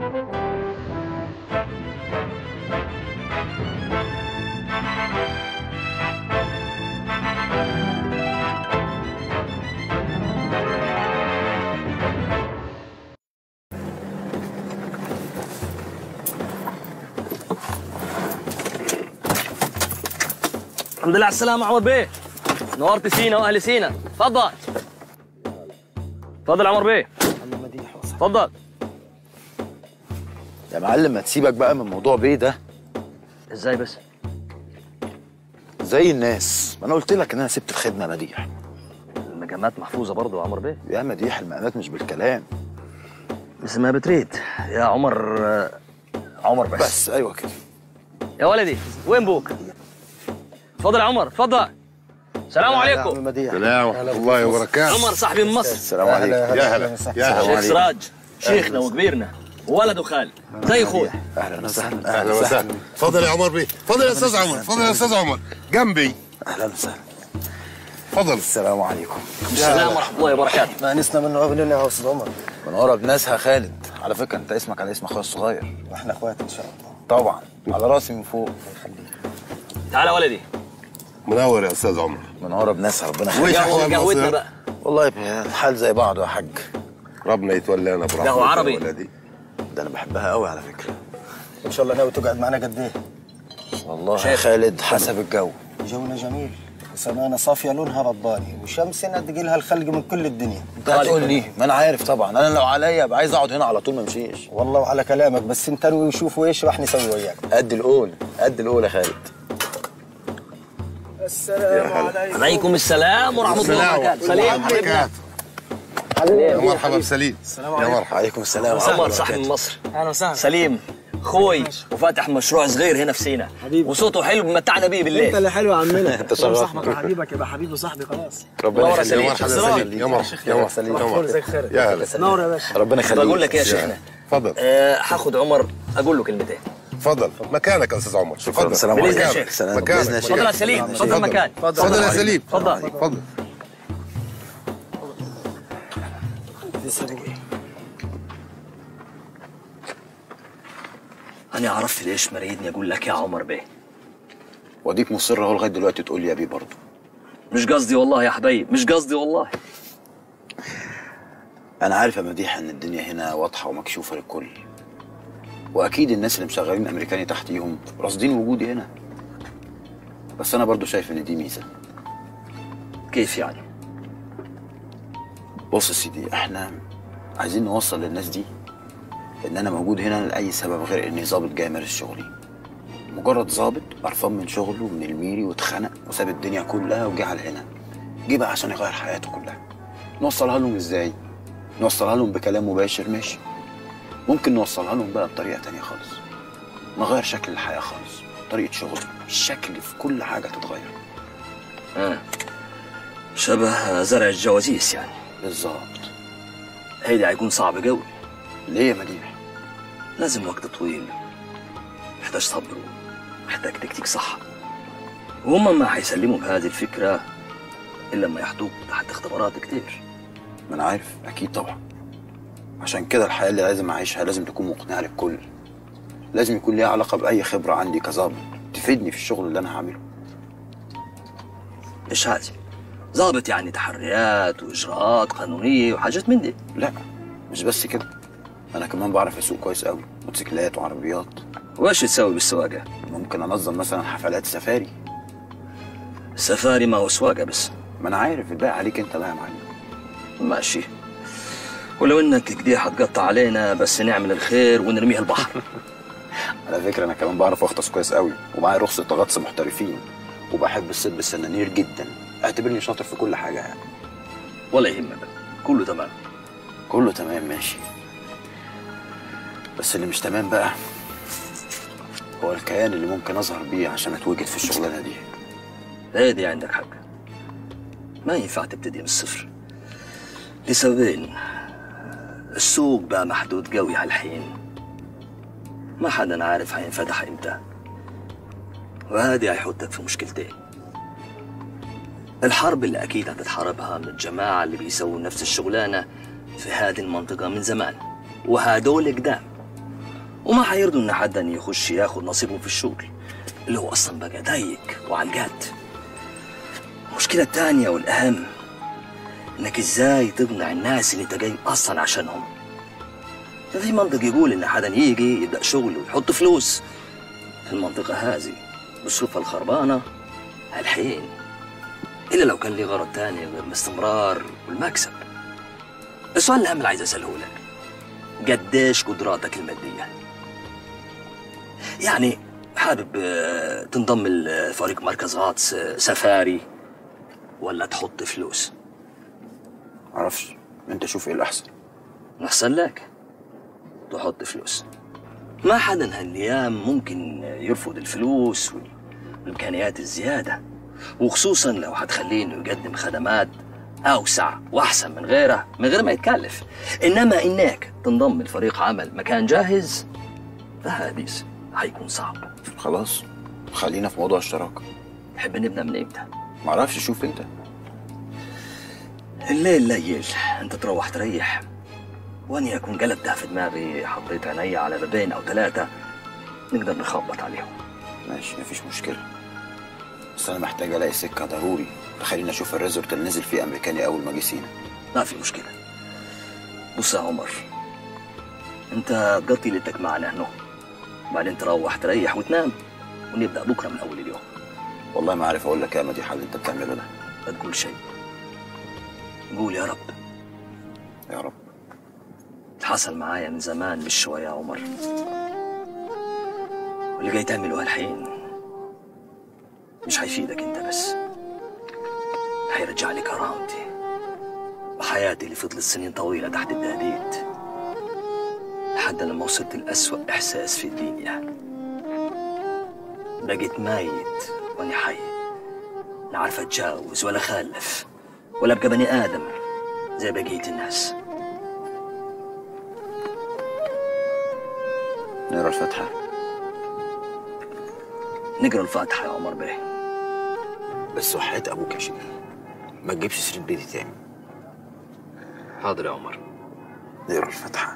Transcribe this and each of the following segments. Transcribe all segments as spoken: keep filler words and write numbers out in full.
الحمد لله على السلامة عمر بيه. نورت سينا واهل سينا. تفضل. تفضل عمر بيه. تفضل. يا معلم ما تسيبك بقى من موضوع بيه ده. ازاي بس؟ زي الناس، ما انا قلت لك ان انا سبت الخدمه مديح. المجامات محفوظة برضه يا عمر بيه. يا مديح المقامات مش بالكلام. بس ما بتريد يا عمر. عمر بس. بس ايوه كده. يا ولدي وين بوك؟ تفضل يا عمر تفضل. السلام عليكم. السلام ورحمة الله وبركاته. عمر صاحبي من مصر. السلام عليكم. يا هلا يا هلا. شيخ سراج شيخنا وكبيرنا وولد وخالي زي اخوي. اهلا وسهلا. اهلا وسهلا. تفضل يا عمر بيه. تفضل يا استاذ عمر. تفضل يا استاذ عمر جنبي. اهلا وسهلا. تفضل. السلام عليكم. السلام ورحمة الله وبركاته. ما نسنا منه قبل يا استاذ عمر. منوره بناسها خالد. على فكره انت اسمك على اسم اخويا الصغير. واحنا اخوات ان شاء الله. طبعا على راسي من فوق. تعال يا ولدي. منور يا استاذ عمر. منوره بناسها ربنا وإيش يخليك. أحوال قهوتنا مصر؟ بقى. والله الحال زي بعضه يا حاج. ربنا يتولانا برحمته. قهوة عربي. ولدي. ده انا بحبها قوي على فكره. ان شاء الله ناوي تقعد معنا قد ايه؟ والله يا خالد حسب الجو. جونا جميل وسمانا صافيه لونها رباني وشمسنا تجيلها الخلق من كل الدنيا. انت هتقول لي ما انا عارف طبعا. انا لو عليا ابقى عايز اقعد هنا على طول ما امشيش. والله وعلى كلامك بس انت ناوي وشوفوا ايش راح نسوي وياك. قد القول قد القول يا خالد. السلام عليكم. عليكم السلام ورحمة الله وبركاته. سليم حبيبنا. يا مرحبا بسليم. السلام يا مرحبا. عليكم السلام. عمر صاحبي من مصر. اهلا وسهلا. سليم اخوي وفاتح مشروع صغير هنا في سينا وصوته حلو بمتعنا بيه بالليل. انت اللي حلو يا عمنا. انت شرفنا. صاحبك وحبيبك يبقى حبيبي وصاحبي خلاص. ربنا نور يا يخليك. سليم. يا مرحبا سليم. يا مرحبا يا مرحبا زي خير. يا هلا. نور يا باشا. ربنا يخليك. بقول لك ايه يا شيخنا. تفضل. أه هاخد عمر اقول له كلمتين. تفضل مكانك يا استاذ عمر. شكرا. السلام بإذن عليكم. الشيخ. سلام. مكانك. بإذن الشيخ. تفضل يا سليم. تفضل مكان. تفضل يا سليم. تفضل. تفضل. أنا عرفت ليش مريدني أقول لك يا عمر بيه. واديك مصر اهو لغايه دلوقتي تقول لي يا بيه برضه. مش قصدي والله يا حبايب مش قصدي والله. انا عارف يا مديح ان الدنيا هنا واضحه ومكشوفه للكل. واكيد الناس اللي مشغلين امريكاني تحتيهم راصدين وجودي هنا. بس انا برضه شايف ان دي ميزه. كيف يعني؟ بص يا سيدي احنا عايزين نوصل للناس دي ان انا موجود هنا لاي سبب غير اني ظابط جاي مارس شغلي. مجرد ظابط قرفان من شغله ومن الميري واتخنق وساب الدنيا كلها وجه على هنا. جه بقى عشان يغير حياته كلها. نوصلها لهم ازاي؟ نوصلها لهم بكلام مباشر ماشي. ممكن نوصلها لهم بقى بطريقه تانية خالص. نغير شكل الحياه خالص، طريقه شغل، الشكل في كل حاجه تتغير. آه. شبه زرع الجوازيس يعني. بالظبط. هيدا هيكون صعب قوي. ليه يا مديح؟ لازم وقت طويل. محتاج صبر ومحتاج تكتيك صح. وهم ما حيسلموا بهذه الفكرة إلا لما يحطوك تحت اختبارات كتير. ما انا عارف اكيد طبعا. عشان كده الحياه اللي لازم اعيشها لازم تكون مقنعه للكل. لازم يكون ليها علاقه باي خبره عندي كظابط تفيدني في الشغل اللي انا هعمله. مش هذه ظابط يعني تحريات واجراءات قانونيه وحاجات من دي. لا مش بس كده، انا كمان بعرف اسوق كويس قوي، موتوسيكلات وعربيات. وايش تسوي بالسواقه؟ ممكن انظم مثلا حفلات سفاري. سفاري ما هو سواقه بس. ما انا عارف الباقي عليك انت بقى يا معلم. ماشي. ولو انك كده حتقطع علينا بس نعمل الخير ونرميها البحر. على فكره انا كمان بعرف اغطس كويس قوي ومعايا رخصه غطس محترفين وبحب الصيد بالسنانير جدا. اعتبرني شاطر في كل حاجه يعني. ولا يهمك كله تمام. كله تمام ماشي. بس اللي مش تمام بقى هو الكيان اللي ممكن اظهر بيه عشان اتوجد في الشغلانه دي. ايه دي عندك حق. ما ينفع تبتدي من الصفر لسببين. السوق بقى محدود قوي هالحين. ما حدا عارف هينفتح امتى. وهذه هيحطك في مشكلتين. الحرب اللي اكيد هتتحاربها من الجماعه اللي بيسووا نفس الشغلانه في هذه المنطقه من زمان وهدول قدام. وما حيرضوا ان حدا يخش ياخد نصيبه في الشغل اللي هو اصلا بقى ضيق وعلى الجد. المشكله الثانيه والاهم انك ازاي تقنع الناس اللي انت جاي اصلا عشانهم. ما في منطق يقول ان حدا يجي يبدا شغل ويحط فلوس في المنطقه هذه بظروفها الخربانه هالحين، الا لو كان لي غرض تاني غير الاستمرار والمكسب. السؤال الاهم اللي عايز اساله لك، قديش قدراتك الماديه؟ يعني حابب تنضم لفريق مركز غاطس سفاري ولا تحط فلوس؟ معرفش، انت شوف ايه الاحسن. احسن لك تحط فلوس. ما حدا هالايام ممكن يرفض الفلوس والامكانيات الزياده، وخصوصا لو هتخليه انه يقدم خدمات اوسع واحسن من غيره من غير ما يتكلف. انما انك تنضم لفريق عمل مكان جاهز فهذيس هيكون صعب. خلاص خلينا في موضوع الشراكه. تحب نبدا من امتى؟ معرفش، شوف انت. الليل ليل، انت تروح تريح واني اكون قلبتها في دماغي، حطيت عيني على بابين او ثلاثه نقدر نخبط عليهم. ماشي مفيش مشكله، بس انا محتاج الاقي سكه ضروري تخليني اشوف الريزورت اللي نزل فيه امريكاني اول ما جه سينا. ما في مشكله. بص يا عمر، انت تقضي ليلتك معنا هنا، بعدين تروح تريح وتنام ونبدا بكره من اول اليوم. والله ما عارف اقول لك يا مديح اللي انت بتعمله ده. لا تقول شيء، قول يا رب. يا رب. حصل معايا من زمان مش شويه يا عمر، واللي جاي تعمله هالحين مش هيفيدك انت بس، هيرجع لي كرامتي وحياتي اللي فضلت سنين طويله تحت التهديد لحد لما وصلت لأسوأ احساس في الدنيا. بقيت ميت وانا حي، لا عارف اتجوز ولا خلف ولا ابقى بني ادم زي بقيه الناس. نقرا الفاتحه. نقرا الفاتحه يا عمر بيه. بس وحياة ابوك يا شيخ ما تجيبش سيره بيتي تاني. حاضر يا عمر. نقرا الفاتحه.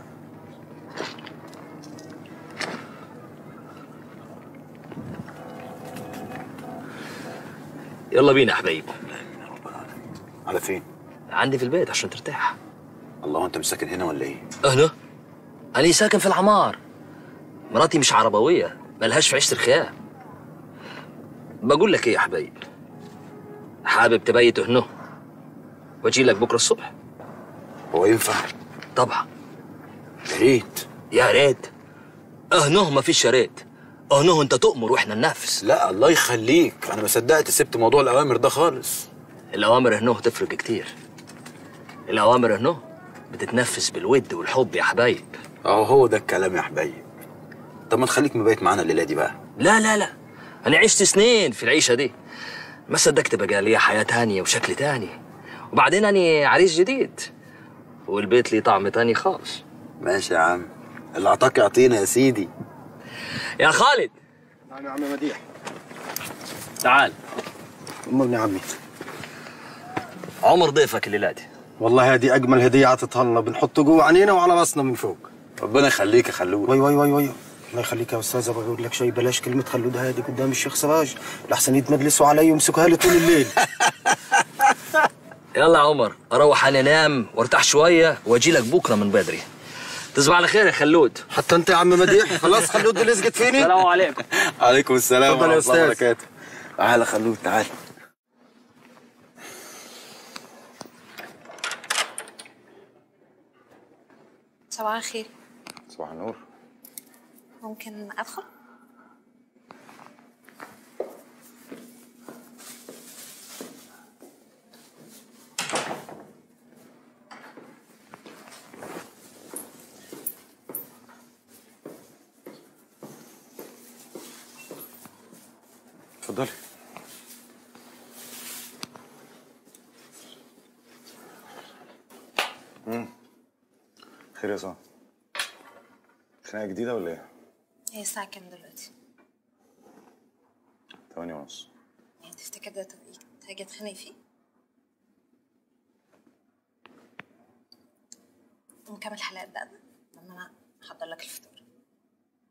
يلا بينا يا حبايب. على فين؟ عندي في البيت عشان ترتاح. الله، انت مش ساكن هنا ولا ايه؟ انا؟ انا ساكن في العمار. مراتي مش عربويه، ملهاش في عيشه الخيام. بقول لك ايه يا حبايب، حابب تبيت هنا واجي لك بكره الصبح؟ هو ينفع؟ طبعا. يا ريت. يا ريت؟ اهنه ما فيش يا ريت، اهنه انت تؤمر واحنا ننفذ. لا الله يخليك، انا ما صدقت سبت موضوع الاوامر ده خالص. الاوامر هنا تفرق كتير. الاوامر هنا بتتنفذ بالود والحب يا حبايب. اهو هو ده الكلام يا حبايب. طب ما تخليك مبيت معانا الليله دي بقى. لا لا لا، انا عشت سنين في العيشه دي، ما صدقت بقى لي حياه تانية وشكل تاني، وبعدين انا عريس جديد والبيت ليه طعم تاني خالص. ماشي يا عم، اللي اعطاك يعطينا يا سيدي. يا خالد. نعم يا عم مديح. تعال. امرني يا عمي. عمر ضيفك الليله دي. والله هذه اجمل هديه عطتها لنا، بنحطه جوه عينينا وعلى راسنا من فوق. ربنا يخليك يا خلود. وي وي وي وي الله يخليك يا استاذ. ابغى اقول لك شيء، بلاش كلمه خلود هادي قدام الشيخ سراج لحسن يتمجلسوا علي ويمسكوها لي طول الليل. يلا يا عمر، اروح انا انام وارتاح شويه واجي لك بكره من بدري. تصبح على خير يا خلود. حتى انت يا عم مديح. خلاص خلود اللي لزقت فيني. السلام عليكم. عليكم السلام ورحمه الله وبركاته. تعال يا خلود تعال. صباح الخير. صباح النور. ممكن ادخل؟ اتفضلي. امم خير يا صاحبي، خناقة جديدة ولا ايه؟ هي الساعة كام دلوقتي؟ تمانية ونص. يعني تفتكر ده توقيت هاجي اتخانق فيه؟ ونكمل حلقات بقى لما انا احضر لك الفطور.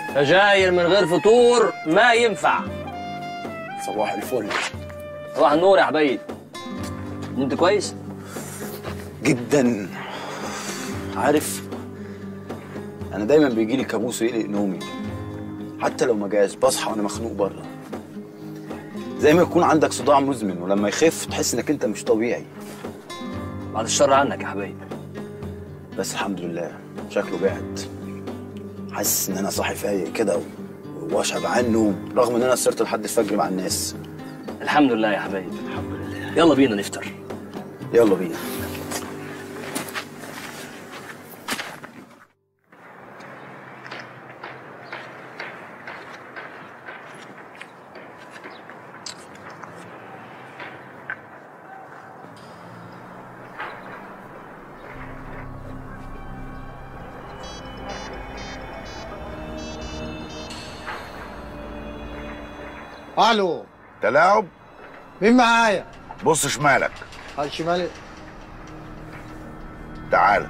سجاير من غير فطور ما ينفع. صباح الفل. صباح النور يا حبيبي. نمت كويس؟ جدا. عارف انا دايما بيجي لي كابوس ويقلق نومي، حتى لو ما جاش بصحى وانا مخنوق بره، زي ما يكون عندك صداع مزمن ولما يخف تحس انك انت مش طبيعي. بعد الشر عنك يا حبيبي. بس الحمد لله شكله بعد. حاسس ان انا صاحي فايق كده واشبعان نوم رغم ان انا سهرت لحد الفجر مع الناس. الحمد لله يا حبيبي. الحمد لله. يلا بينا نفطر. يلا بينا. الو. تلاعب. مين معايا؟ بص شمالك. على شمالي. تعالى.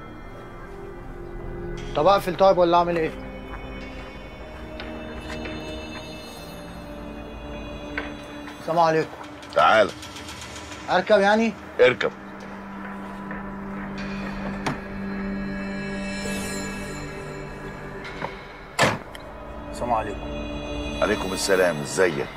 طب اقفل طيب ولا اعمل ايه؟ السلام عليكم. تعالى. اركب يعني؟ اركب. السلام عليكم. عليكم السلام، ازيك؟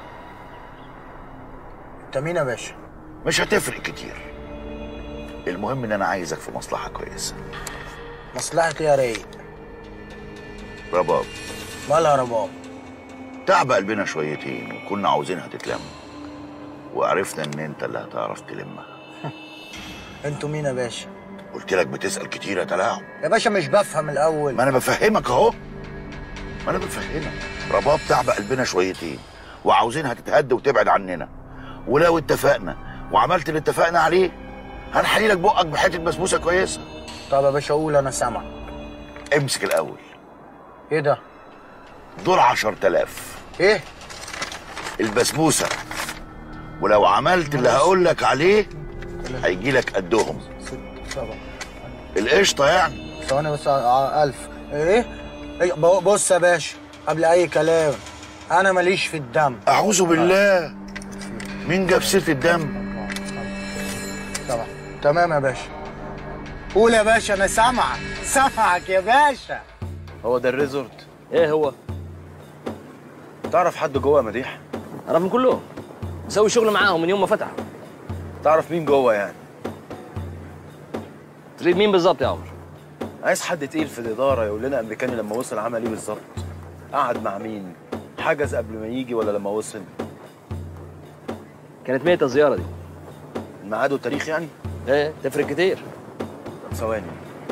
انت مين يا باشا؟ مش هتفرق كتير. المهم ان انا عايزك في مصلحة كويسة. مصلحة ايه يا رايق؟ رباب. مالها رباب؟ تعب قلبنا شويتين وكنا عاوزينها تتلم، وعرفنا ان انت اللي هتعرف تلمها. انتوا مين يا باشا؟ قلت لك بتسأل كتير يا تلاعب. يا باشا مش بفهم الاول. ما انا بفهمك اهو. ما انا بفهمك. رباب تعب قلبنا شويتين وعاوزينها تتهد وتبعد عننا، ولو اتفقنا وعملت اللي اتفقنا عليه هنحلي لك بقك بحته بسبوسه كويسه. طب يا باشا قول انا سامع. امسك الاول. ايه ده؟ دول عشرة آلاف. ايه؟ البسبوسه، ولو عملت اللي هقول لك عليه هيجي لك قدهم. ست سبعة. القشطه يعني. ثواني بس. ألف. ايه؟ إيه؟ بص يا باشا قبل اي كلام، انا ماليش في الدم. اعوذ بالله. مين جاب سيره الدم؟ طبعا. تمام يا باشا. قول يا باشا انا سامعك سامعك يا باشا. هو ده الريزورت؟ ايه هو؟ تعرف حد جوه يا مديح؟ اعرفهم كلهم. مسوي شغل معاهم من يوم ما فتحوا. تعرف مين جوه يعني؟ تريد مين بالظبط يا عمر؟ عايز حد تقيل في الاداره يقول لنا امريكاني لما وصل عمل ايه بالظبط، قعد مع مين، حجز قبل ما يجي ولا لما وصل. كانت ميتة الزياره دي. الميعاد والتاريخ يعني؟ ايه تفرق كتير. طب ثواني.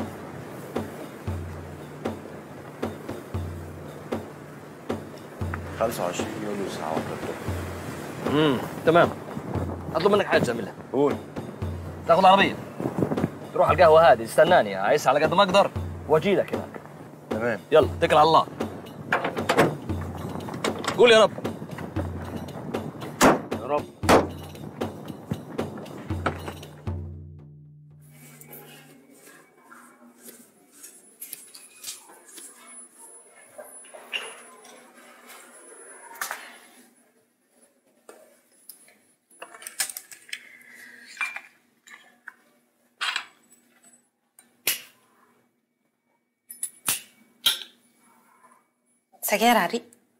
خمسة وعشرين يوليو الساعة واحدة الظهر. امم تمام. اطلب منك حاجه تعملها. قول. تاخذ عربيه تروح على القهوه هذه تستناني، عايز على قد ما اقدر واجي لك هناك. تمام. يلا اتكل على الله. قول يا رب. يا رب. سجاير على الريق.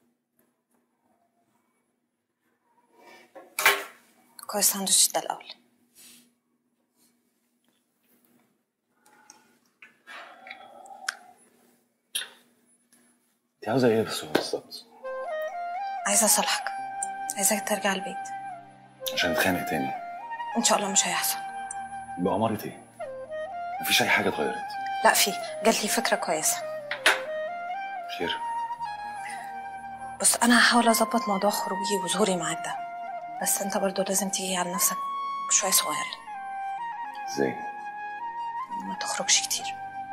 كويس ساندوتش ده الأول. انت عاوزه ايه بس بالظبط؟ عايزة أصالحك، عايزاك ترجع البيت. عشان نتخانق تاني؟ إن شاء الله مش هيحصل. بأمارة ايه؟ مفيش أي حاجة اتغيرت. لا في، جات لي فكرة كويسة. خير؟ بص أنا هحاول أظبط موضوع خروجي وظهوري معاك ده، بس أنت برضو لازم تيجي على نفسك شوية صغير. ازاي؟ ما تخرجش كتير.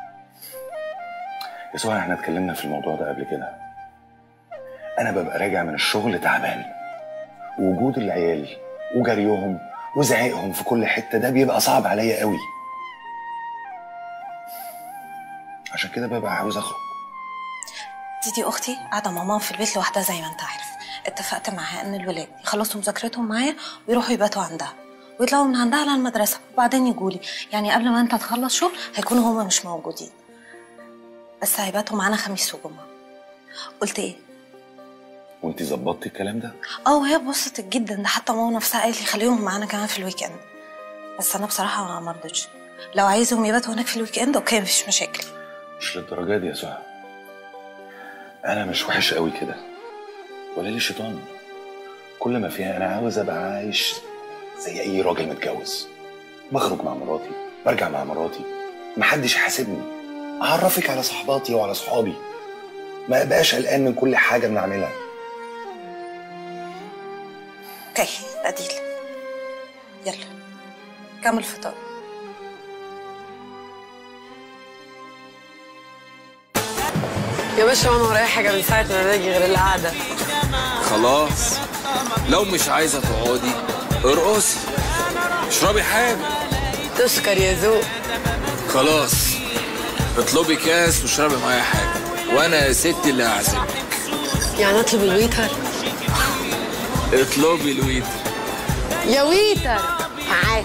يا سهى احنا اتكلمنا في الموضوع ده قبل كده. أنا ببقى راجع من الشغل تعبان، ووجود العيال وجريهم وزعيقهم في كل حتة ده بيبقى صعب عليا قوي. عشان كده ببقى عاوز أخرج. دي دي اختي قاعده مع ماما في البيت لوحدها زي ما انت عارف. اتفقت معاها ان الولاد يخلصوا مذاكرتهم معايا ويروحوا يباتوا عندها ويطلعوا من عندها على المدرسه وبعدين يجوا لي، يعني قبل ما انت تخلص شغل هيكونوا هما مش موجودين، بس هيباتوا معانا خميس وجمعه. قلت ايه؟ وانت ظبطتي الكلام ده؟ اه وهي اتبسطت جدا، ده حتى ماما نفسها قالت لي خليهم معانا كمان في الويك اند، بس انا بصراحه ما رضيتش. لو عايزهم يباتوا هناك في الويك اند اوكي مفيش مشاكل. مش للدرجه دي يا سهى، انا مش وحش قوي كده ولا لي شيطان. كل ما فيها انا عاوز ابقى عايش زي اي راجل متجوز، بخرج مع مراتي برجع مع مراتي، محدش يحاسبني، اعرفك على صحباتي وعلى صحابي، ما ابقاش قلقان من كل حاجه بنعملها. اوكي بديل، يلا كمل فطار. يا باشا وانا ورايا حاجه من ساعه ما باجي غير القعده. خلاص لو مش عايزه تقعدي ارقصي، اشربي حاجه. تشكر يا ذوق. خلاص اطلبي كاس واشربي معايا حاجه وانا يا ستي اللي هعزمك. يعني اطلب الويتر؟ اطلبي الويتر. يا ويتر تعال.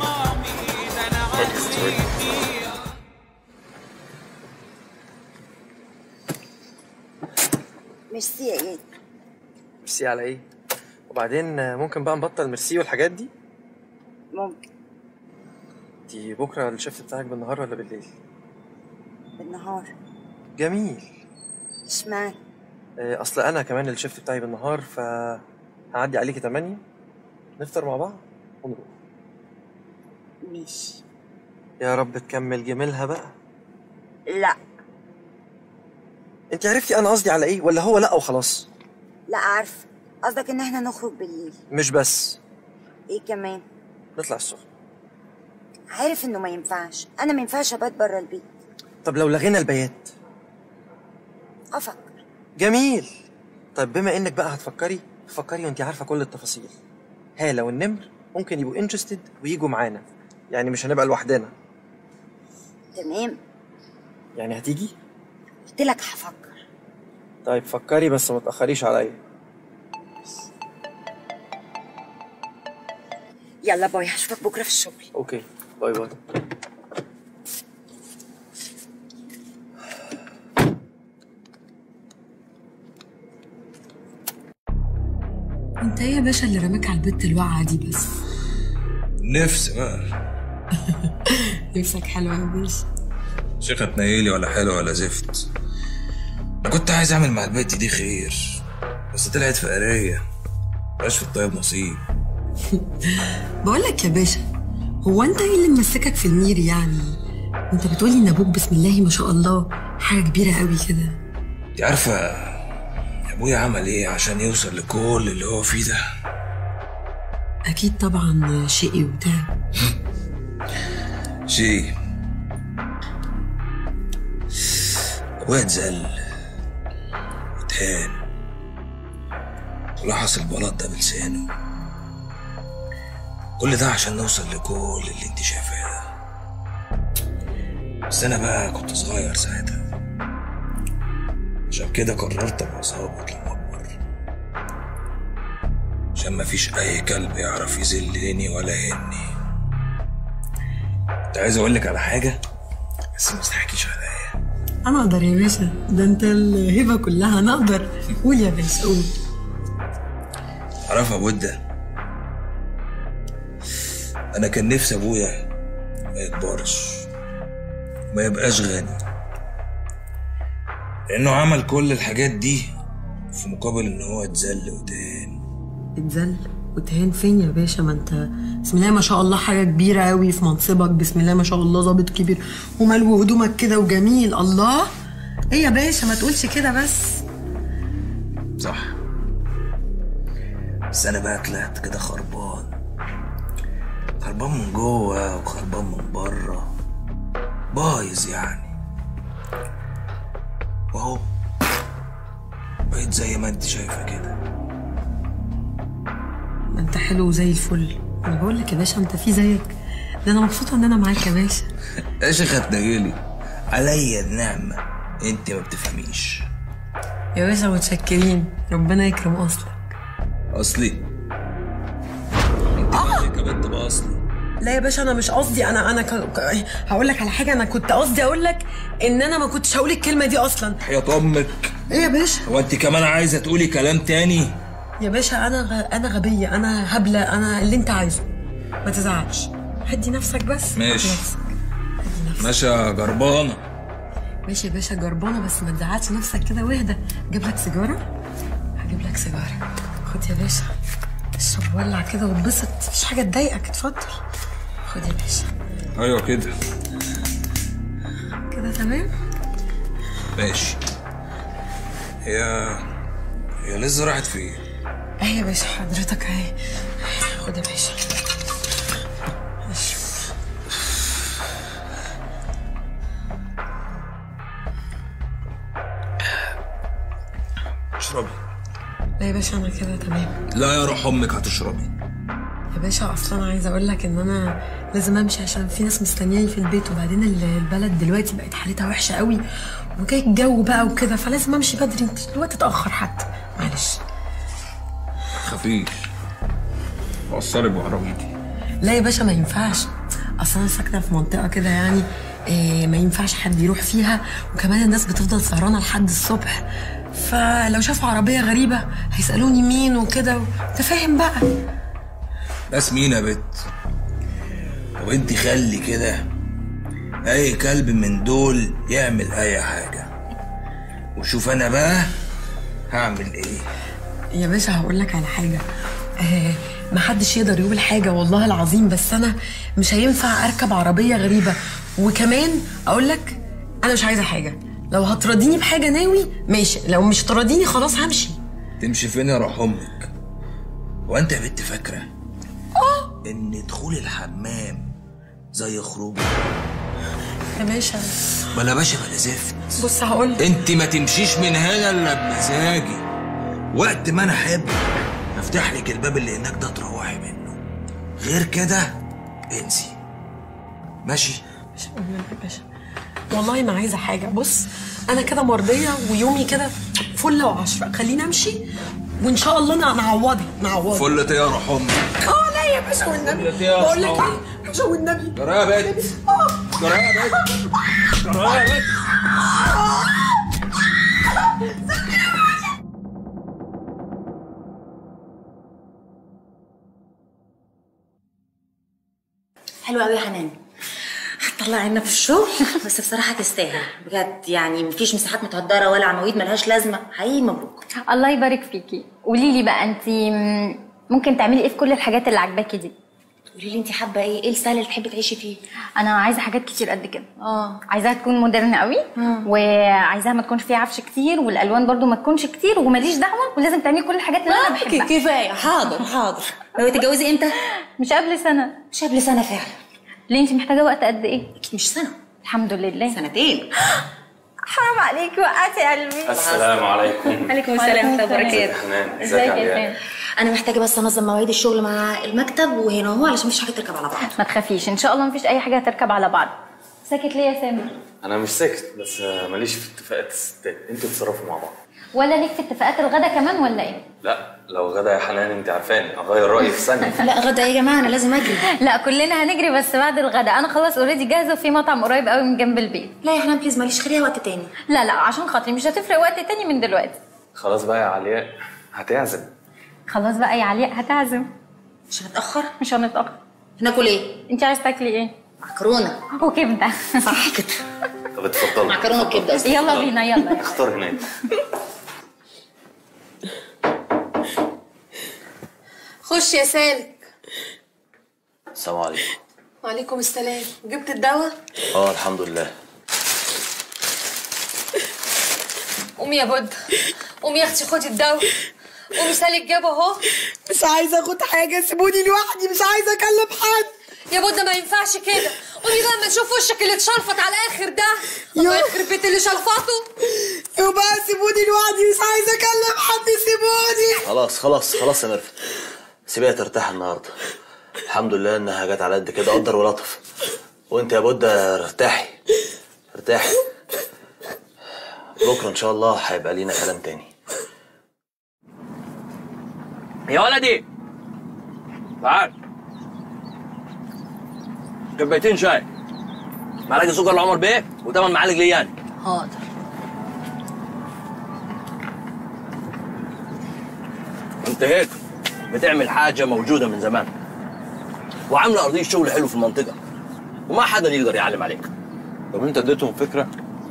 ميرسي يا ايه. ميرسي على ايه؟ وبعدين ممكن بقى نبطل ميرسي والحاجات دي؟ ممكن. دي بكره الشفت بتاعك بالنهار ولا بالليل؟ بالنهار. جميل. اشمعنى؟ اصل انا كمان الشفت بتاعي بالنهار، ف هعدي عليكي تمانية نفطر مع بعض ونروح. ماشي. يا رب تكمل جميلها بقى. لا. انت عرفتي انا قصدي على ايه ولا هو لا وخلاص؟ لا عارفه، قصدك ان احنا نخرج بالليل. مش بس. ايه كمان؟ نطلع السخن. عارف انه ما ينفعش، انا ما ينفعش ابات بره البيت. طب لو لغينا البيات؟ افكر. جميل. طيب بما انك بقى هتفكري فكري وانت عارفه كل التفاصيل. هالة والنمر ممكن يبقوا انترستد ويجوا معانا، يعني مش هنبقى لوحدنا. تمام. يعني هتيجي؟ قلت لك هفكر. طيب فكري بس ما تاخريش عليا. يلا باي، هشوفك بكره في الشغل. اوكي باي باي. انت ايه يا باشا اللي رماك على البت الواقعه دي بس؟ نفسي بقى. نفسك حلوه يا باشا. شيخة تنيلي ولا حلوة ولا زفت. انا كنت عايز اعمل مع البت دي خير بس طلعت فقرية، مبقاش في الطيب نصيب. بقول لك يا باشا، هو انت ايه اللي ممسكك في المير يعني؟ انت بتقولي ان ابوك بسم الله ما شاء الله حاجه كبيره قوي كده. انت عارفة ابويا عمل ايه عشان يوصل لكل اللي هو فيه ده؟ اكيد طبعا شقي وبتاع. شقي. ابويا اتذل واتهان ولحس البلاط ده بلسانه، كل ده عشان نوصل لكل اللي انت شايفاه ده. بس انا بقى كنت صغير ساعتها، عشان كده قررت ابقى ظابط لما اكبر، عشان مفيش اي كلب يعرف يذلني ولا يهني. كنت عايز اقولك على حاجه بس ما تضحكيش عليا. انا اقدر يا باشا، ده انت الهبه كلها، انا اقدر. قول يا باشا قول. عارف ابو ده، انا كان نفسي ابويا ما يكبرش وما يبقاش غني، لانه عمل كل الحاجات دي في مقابل ان هو اتذل وتهان. اتذل وتهان فين يا باشا؟ ما انت بسم الله ما شاء الله حاجه كبيره قوي في منصبك، بسم الله ما شاء الله ظابط كبير وملو هدومك كده وجميل. الله ايه يا باشا ما تقولش كده بس. صح، بس انا بقى طلعت كده خربان، خربان من جوه وخربان من بره، بايظ يعني. واهو بقيت زي ما انت شايفه كده. ما انت حلو زي الفل. انا بقول لك يا باشا انت في زيك، ده انا مبسوطه ان انا معاك يا باشا. يا شيخة تنجلي عليا النعمه، انت ما بتفهميش. يا باشا متشكرين، ربنا يكرم اصلك. اصلي؟ انت مالك يا بنت باصلي؟ لا يا باشا انا مش قصدي، انا انا ك... ك... هقول لك على حاجه، انا كنت قصدي اقول لك ان انا ما كنتش هقول الكلمه دي اصلا. حياة امك. ايه يا باشا؟ هو انت كمان عايزه تقولي كلام تاني؟ يا باشا انا غ... انا غبيه، انا هبله، انا اللي انت عايزه، ما تزعلش، هدي نفسك بس. ماشي. هدي نفسك. هدي نفسك. ماشي يا جربانه. ماشي يا باشا جربانه، بس ما تزعلش نفسك كده واهدى. اجيب لك سيجاره؟ هجيب لك سيجاره. خد يا باشا اشرب ولع كده واتبسط، مفيش حاجه تضايقك، اتفضل خد يا باشا. ايوه كده كده تمام. ماشي. هي هي لسه راحت فين؟ اهي يا باشا حضرتك اهي، خد يا باشا. اشرب. اشربي. لا يا باشا انا كده تمام. لا يا روح امك هتشربي. يا باشا اصلا انا عايزه اقول لك ان انا لازم امشي عشان في ناس مستنياني في البيت، وبعدين البلد دلوقتي بقت حالتها وحشه قوي وجاي الجو بقى وكده، فلازم امشي بدري، انت الوقت اتاخر حتى، معلش. خفيف وصلي بعربيتي. لا يا باشا ما ينفعش، اصلا انا ساكنه في منطقه كده يعني إيه ما ينفعش حد يروح فيها، وكمان الناس بتفضل سهرانه لحد الصبح، فلو شافوا عربيه غريبه هيسالوني مين وكده، انت فاهم بقى. ناس مين يا بت؟ طب انت خلي كده اي كلب من دول يعمل اي حاجه، وشوف انا بقى هعمل ايه. يا باشا هقول لك على حاجه، آه محدش يقدر يقول حاجه والله العظيم، بس انا مش هينفع اركب عربيه غريبه، وكمان اقول لك انا مش عايزه حاجه، لو هتراضيني بحاجه ناوي ماشي، لو مش تراضيني خلاص همشي. تمشي فين يا روح امك؟ وانت يا بنت فاكره اه ان دخول الحمام زي خروجه؟ يا باشا بلا باشا بلا زفت. بص هقول لك، انت ما تمشيش من هنا الا بمزاجي، وقت ما انا احب افتح لك الباب اللي هناك ده تروحي منه، غير كده انسي. ماشي؟ مش هقول لك يا باشا والله ما عايزه حاجه، بص انا كده مرضيه ويومي كده فل وعشرة، خليني امشي وان شاء الله انا نعوضها نعوضها. فل يا روح امك. اه لا يا باشا والنبي، بقول لك ايه يا باشا والنبي. جرى يا بنت، جرى يا بنت، جرى يا بنت. حلوة قوي يا حنان، هتطلع عنا في الشغل بس بصراحة تستاهل بجد، يعني مفيش مساحات متهدرة ولا عواميد ملهاش لازمة، حقيقي مبروك. الله يبارك فيكي. قولي لي بقى انت ممكن تعملي ايه في كل الحاجات اللي عاجباكي دي؟ قولي لي انت حابة ايه؟ ايه السهل اللي تحبي تعيشي فيه؟ انا عايزة حاجات كتير قد كده. اه عايزاها تكون مودرن قوي، وعايزاها ما تكونش فيها عفش كتير، والالوان برضو ما تكونش كتير، وماليش دعوة، ولازم تعملي كل الحاجات اللي انا بحبها. كفاية، حاضر حاضر. ناوية تتجوزي امتى؟ مش قبل سنة. مش قبل سنة فعلا. ليه انت محتاجة وقت قد ايه؟ اكيد مش سنة. الحمد لله. سنتين. حرام عليكي وقعتي قلبي. السلام عليكم. عليكم السلام ورحمة الله وبركاته. حنان ازيك يا سام؟ انا محتاجة بس انظم مواعيد الشغل مع المكتب وهنا هو، علشان مفيش حاجة تركب على بعض. ما تخافيش ان شاء الله مفيش اي حاجة هتركب على بعض. ساكت ليه يا سامر؟ انا مش ساكت، بس ماليش في اتفاقات الستات، انتوا تتصرفوا مع بعض. ولا ليك في اتفاقات الغدا كمان ولا ايه؟ لا لو غدا يا حنان انت عارفاني اغير رايي في ثانيه. لا غدا يا جماعه انا لازم اجري. لا كلنا هنجري بس بعد الغدا، انا خلاص اوريدي جاهزه وفي مطعم قريب قوي من جنب البيت. لا يا حنان بليز معلش خليها وقت تاني. لا لا عشان خاطري مش هتفرق وقت تاني من دلوقتي. خلاص بقى يا علياء هتعزم. خلاص بقى يا علياء هتعزم. مش هنتاخر؟ مش هنتاخر. هناكل ايه؟ انت عايز تاكلي ايه؟ مكرونه وكبده. صح كده. طب اتفضلي. مكرونه وكبده. يلا بينا يلا. اختار هناك. خش يا سالك. السلام عليكم. وعليكم السلام. جبت الدواء؟ اه الحمد لله. قومي يا بود، قومي يا اختي خدي الدواء. قومي سالك جابه اهو. مش عايزه اخد حاجه، سيبوني لوحدي، مش عايزه اكلم حد. يا بود ما ينفعش كده، قومي بقى ما نشوف وشك اللي اتشلفط على الاخر ده. الله يخرب بيت اللي شلفطه. يا بقى سيبوني لوحدي، مش عايزه اكلم حد، سيبوني. خلاص خلاص خلاص يا ميرفت، سيبيها ترتاح النهارده. الحمد لله انها جت على قد كده، قدر ولطف. وانت يا بودة ارتاحي ارتاحي. بكره ان شاء الله هيبقى لينا كلام تاني. يا ولدي تعال، كوبايتين شاي، معلقه سكر لعمر بيه وثمان معالق ليان. حاضر. انت هيك بتعمل حاجه موجوده من زمان وعامله ارضيه شغل حلو في المنطقه وما حدا يقدر يعلم عليك. طب انت اديتهم فكره؟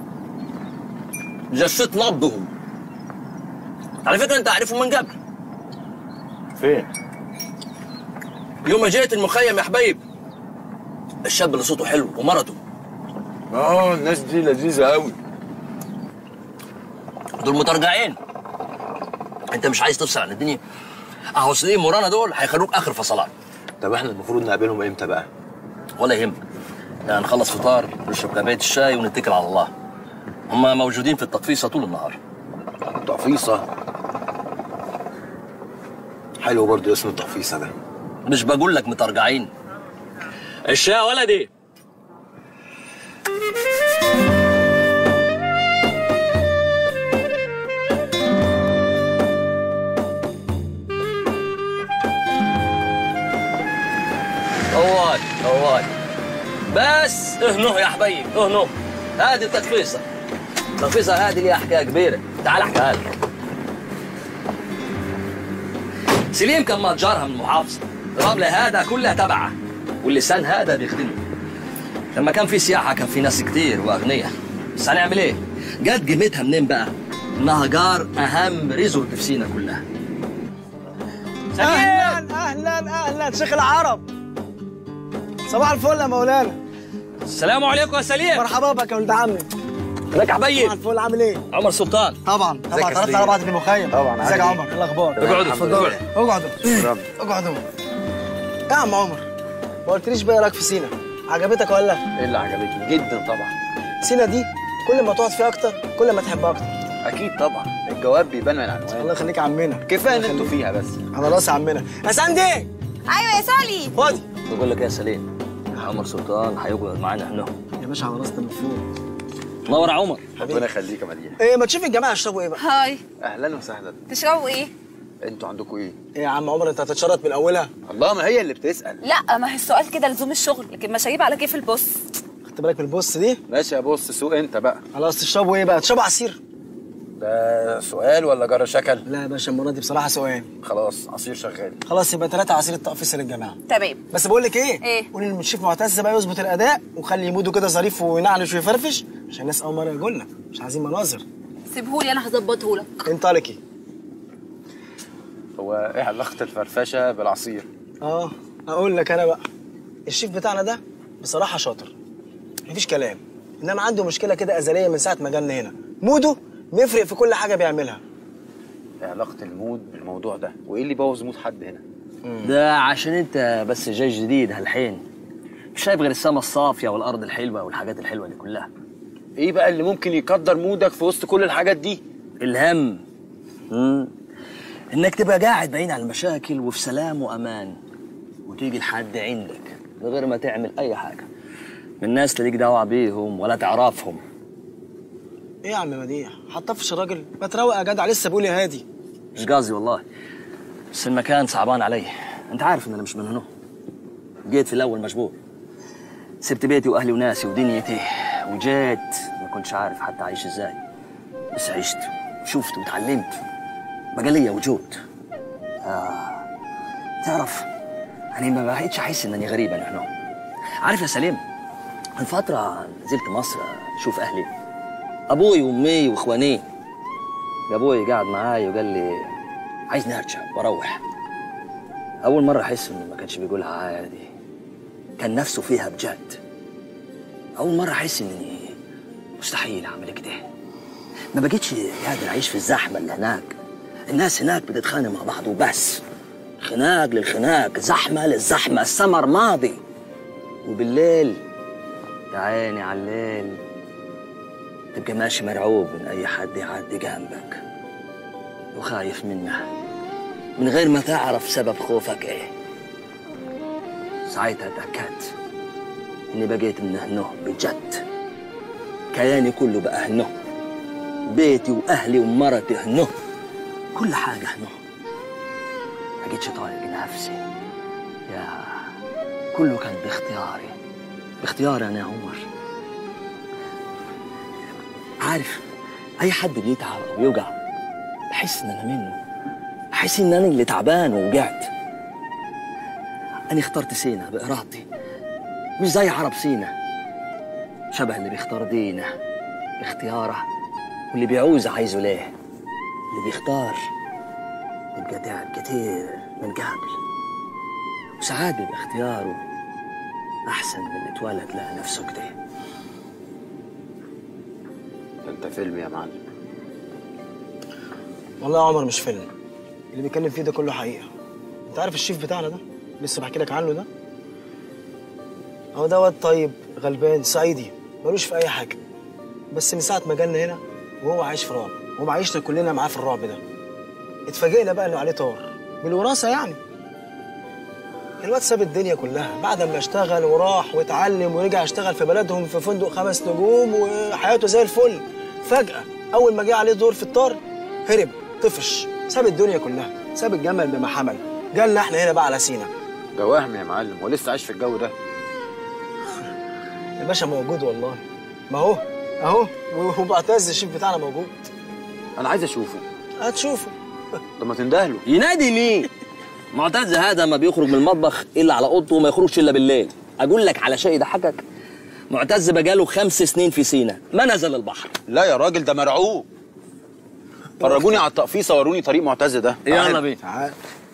جشيت نبضهم. على فكره انت عارفهم من قبل. فين؟ يوم ما جيت المخيم يا حبيب، الشاب اللي صوته حلو ومرته. اه الناس دي لذيذه قوي. دول مترجعين. انت مش عايز تفصل عن الدنيا؟ اهو سليم ورانا دول هيخلوك اخر فصلات. طب احنا المفروض نقابلهم امتى بقى؟ ولا يهمك، يعني نخلص فطار نشرب كوبايه الشاي ونتكل على الله. هم موجودين في التطفيصه طول النهار. تقفيصه؟ حلو برضه اسم التقفيصه ده. مش بقول لك مترجعين. الشاي يا ولدي. اول اول بس اهنه يا حبيب اهنه. هذه التقفيصه. التقفيصه هذه ليها حكايه كبيره، تعال احكيها لك. سليم كان متجرها من المحافظه، الرمله هذا كلها تبعه واللسان هذا بيخدمه. لما كان في سياحه كان في ناس كتير واغنياء، بس هنعمل ايه؟ جت قيمتها منين بقى؟ انها جار اهم ريزورت في سينا كلها. اهلا اهلا اهلا شيخ العرب. صباح الفل يا مولانا. السلام عليكم يا سليم. مرحبا بك يا ولد عمي. ازيك يا حبيب؟ صباح الفل، عامل ايه؟ عمر سلطان. طبعا طبعا اتعرفنا على بعض في المخيم. طبعا. ازيك يا عمر؟ ايه الاخبار؟ اقعدوا اتفضلوا. اقعدوا اقعدوا. يا عم عمر، ما قلتليش بقى رايك في سينا؟ عجبتك ولا؟ ايه اللي عجبتني؟ جدا طبعا. سينا دي كل ما تقعد فيها اكتر كل ما تحبها اكتر. اكيد طبعا، الجواب بيبان من العنوان. الله يخليك يا عمنا. كفايه ان انتوا فيها بس. على راسي يا عمنا. يا ساندي. ايوه يا سولي. خدي. بقول لك يا سليم، عمر سلطان هيقعد معانا هنا. يا باشا على راسنا من فوق. نور يا عمر. ربنا يخليك يا مديح. ايه ما تشوف الجماعه يشربوا ايه بقى؟ هاي. اهلا وسهلا. تشربوا ايه؟ انتوا عندكم ايه؟ ايه يا عم عمر انت هتتشرط من اولها؟ الله، ما هي اللي بتسال. لا، ما هي السؤال كده لزوم الشغل، لكن مشاريب على كيف البص. خدت بالك من البص دي؟ ماشي يا بص، سوق انت بقى. خلاص تشربوا ايه بقى؟ تشربوا عصير؟ ده سؤال ولا جرى شكل؟ لا يا باشا المره دي بصراحه سؤال. خلاص عصير شغال. خلاص يبقى ثلاثه عصير التقفيص للجماعه. تمام. بس بقول لك ايه؟ ايه؟ قولي للمشيف معتز بقى يظبط الاداء وخلي موده كده ظريف وينعنش ويفرفش عشان الناس اول مره يجوا لنا، مش عايزين مناظر. سيبهولي انا هظبطه لك. انطلقي. هو ايه علاقه الفرفشه بالعصير؟ اه اقول لك انا بقى، الشيف بتاعنا ده بصراحه شاطر مفيش كلام، انما عنده مشكله كده ازليه من ساعه ما جالنا هنا، موده بيفرق في كل حاجه بيعملها. ايه علاقه المود بالموضوع ده؟ وايه اللي بوظ مود حد هنا؟ ده عشان انت بس جاي جديد هالحين، مش شايف غير السما الصافيه والارض الحلوه والحاجات الحلوه دي كلها. ايه بقى اللي ممكن يقدر مودك في وسط كل الحاجات دي؟ الهم. امم انك تبقى قاعد بعيد عن المشاكل وفي سلام وامان، وتيجي لحد عندك من غير ما تعمل اي حاجه، من ناس تليك دعوه بيهم ولا تعرفهم. ايه يا عم مديح، هتطفش الراجل؟ ما تروق يا جدع، لسه بقول يا هادي. مش قصدي والله، بس المكان صعبان علي. انت عارف ان انا مش من هنا، جيت في الاول مجبور، سبت بيتي واهلي وناسي ودنيتي وجيت ما كنتش عارف حتى اعيش ازاي، بس عشت وشفت وتعلمت، بقى ليا وجود. آه. تعرف انا ما بقيتش احس انني غريب انا هنا. عارف يا سليم، من فتره نزلت مصر اشوف اهلي، ابوي وامي واخواني. ابوي قاعد معايا وقال لي عايزني ارجع واروح. اول مره احس انه ما كانش بيقولها عادي، كان نفسه فيها بجد. اول مره احس اني مستحيل اعمل كده. ما بقيتش قادر اعيش في الزحمه اللي هناك، الناس هناك بتتخانق مع بعض وبس، خناق للخناق، زحمه للزحمه، السمر ماضي. وبالليل يا عيني على الليل تبقى ماشي مرعوب من اي حد يعدي جنبك وخايف منه من غير ما تعرف سبب خوفك ايه. ساعتها اتأكدت اني بقيت من هنو بجد، كياني كله بقى هنو، بيتي واهلي ومرتي هنو، كل حاجه هنو. ما جيتش طايق نفسي يا، كله كان باختياري، باختياري انا يا عمر. عارف اي حد بيتعب او يوجع بحس ان انا منه، بحس ان انا اللي تعبان ووجعت. انا اخترت سينا بارادتي، مش زي عرب سينا، شبه اللي بيختار دينه باختياره، واللي بيعوز عايزه ليه، اللي بيختار يبقى تعب كتير من قبل، وساعات بيبقى اختياره احسن من اللي اتولد لقى نفسه كده. انت فيلم يا معلم. والله يا عمر مش فيلم، اللي بيتكلم فيه ده كله حقيقه. انت عارف الشيف بتاعنا ده لسه بحكي لك عنه ده، هو ده واد طيب غلبان صعيدي ملوش في اي حاجه، بس من ساعه ما جالنا هنا وهو عايش في رعب، وهو عايشنا كلنا معاه في الرعب ده. اتفاجئنا بقى انه عليه طار بالوراثه يعني. الواد ساب الدنيا كلها بعد ما اشتغل وراح واتعلم ورجع اشتغل في بلدهم في فندق خمس نجوم وحياته زي الفل. فجأة أول ما جه عليه دور في الطار هرب طفش، ساب الدنيا كلها، ساب الجمل بما حمل، جالنا احنا هنا بقى على سينا. ده وهم يا معلم، ولسه عايش في الجو ده. يا باشا موجود والله، ما هو اهو، ومعتز الشيف بتاعنا موجود. انا عايز اشوفه. هتشوفه. طب ما تندهله. ينادي مين؟ معتز هذا ما بيخرج من المطبخ الا على اوضته وما يخرجش الا بالليل. اقول لك على شيء يضحكك، معتز بقاله خمس سنين في سينا ما نزل البحر. لا يا راجل ده مرعوب. فرجوني على التقفيصه، وروني طريق معتز ده. يلا بينا. تعال.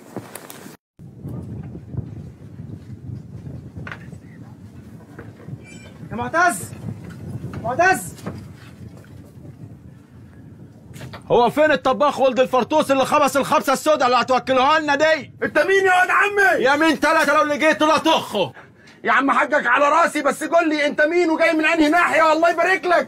يا معتز، معتز، هو فين الطباخ ولد الفرطوس اللي خبص الخبصه السوداء اللي هتوكلوها لنا دي؟ انت مين يا واد عمي؟ يا مين تلاتة لو لقيته لا طخه. يا عم حقك على راسي، بس قول لي انت مين وجاي من انهي ناحيه؟ الله يبارك لك.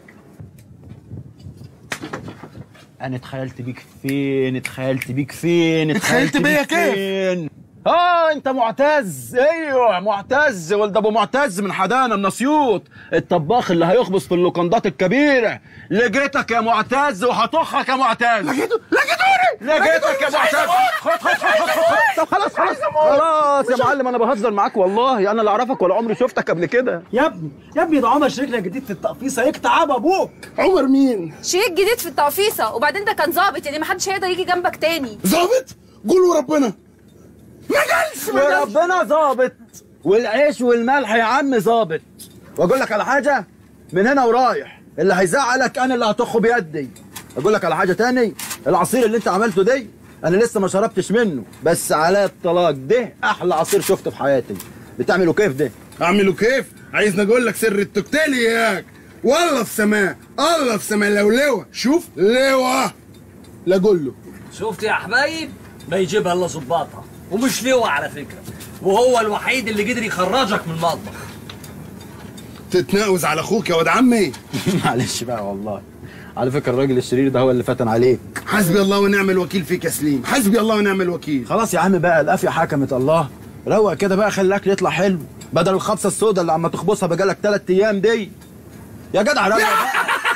انا اتخيلت بيك فين؟ اتخيلت بيك فين؟ اتخيلت بيا كيف؟ فين؟ اه انت معتز. ايوه معتز ولد ابو معتز من حدانا من اسيوط، الطباخ اللي هيخبز في اللوكندات الكبيره. لقيتك يا معتز وهطخك يا معتز. لقيته لقيتوني لقيتك يا معتز. خد خد خد خد طب خلاص خلاص خلاص يا معلم، انا بهزر معاك والله، انا لا اعرفك ولا عمري شفتك قبل كده. يا ابني يا ابني ده عمر شريكنا جديد في التقفيصه، يكتعب ابوك. عمر مين؟ شريك جديد في التقفيصه، وبعدين ده كان ظابط، يعني محدش هيقدر يجي جنبك تاني. ظابط؟ قولوا ربنا ما جالش ما جالش. وربنا ظابط، والعيش والملح يا عم ظابط. واقول لك على حاجه من هنا ورايح، اللي هيزعلك انا اللي هطخه بيدي. اقول لك على حاجه تاني، العصير اللي انت عملته دي انا لسه ما شربتش منه، بس على الطلاق ده احلى عصير شفته في حياتي. بتعمله كيف ده؟ اعمله كيف؟ عايزني اقول لك سر التوكتيل اياك؟ والله في سماء، الله في سماء. لو لواء، شوف لواء لا قول له. شفت يا حبايب؟ ما يجيبها الا ظباطها، ومش لواء على فكره، وهو الوحيد اللي قدر يخرجك من المطبخ. تتناوز على اخوك يا واد عمي. معلش بقى والله، على فكره الراجل الشرير ده هو اللي فتن عليك. حسبي الله ونعم الوكيل فيك يا سليم، حسبي الله ونعم الوكيل. خلاص يا عم بقى، القافيه حكمت الله. روق كده بقى، خلي الاكل يطلع حلو بدل الخبصه السوداء اللي عم تخبصها بقالك ثلاث ايام دي. يا جدع روق بقى.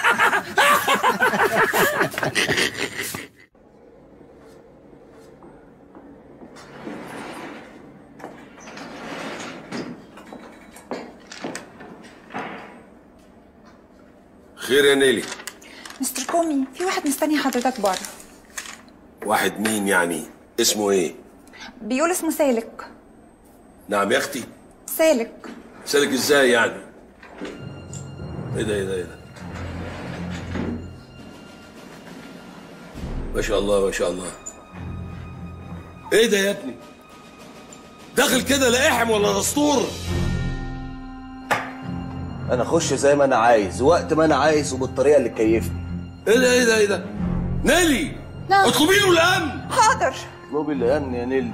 خير يا نيلي؟ مستر كومي، في واحد مستني حضرتك بره. واحد مين يعني؟ اسمه ايه؟ بيقول اسمه سالك. نعم يا اختي؟ سالك. سالك ازاي يعني؟ ايه ده ايه ده ايه ده؟ ما شاء الله ما شاء الله. ايه ده يا ابني؟ داخل كده لا احم ولا دستور. انا اخش زي ما انا عايز وقت ما انا عايز وبالطريقه اللي تكيفني. ايه ده ايه ده ايه ده؟ نيلي نعم. اطلبي له الامن. حاضر. اطلبي الامن يا نيلي.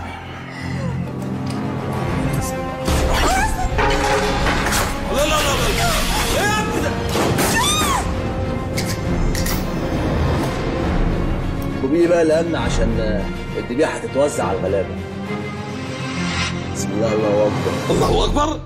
لا لا لا لا ايه يا ابني ده؟ اطلبي بقى الامن عشان الذبيحه هتتوزع على الغلابه. بسم الله الله اكبر. الله اكبر.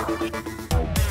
السلامه.